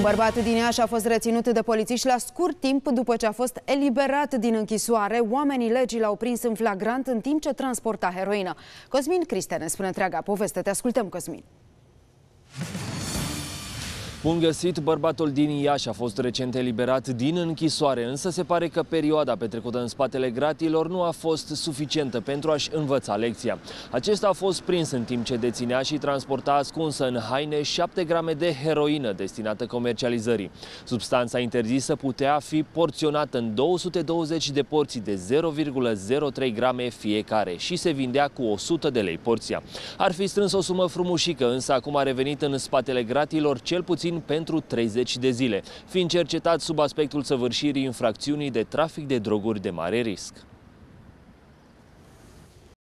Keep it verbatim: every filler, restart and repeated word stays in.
Un bărbat din Iași a fost reținut de polițiști la scurt timp după ce a fost eliberat din închisoare. Oamenii legii l-au prins în flagrant în timp ce transporta heroină. Cosmin Cristea ne spune întreaga poveste. Te ascultăm, Cosmin. Bun găsit, bărbatul din Iași a fost recent eliberat din închisoare, însă se pare că perioada petrecută în spatele gratilor nu a fost suficientă pentru a-și învăța lecția. Acesta a fost prins în timp ce deținea și transporta ascunsă în haine șapte grame de heroină destinată comercializării. Substanța interzisă putea fi porționată în două sute douăzeci de porții de zero virgulă zero trei grame fiecare și se vindea cu o sută de lei porția. Ar fi strâns o sumă frumușică, însă acum a revenit în spatele gratilor cel puțin pentru treizeci de zile, fiind cercetat sub aspectul săvârșirii infracțiunii de trafic de droguri de mare risc.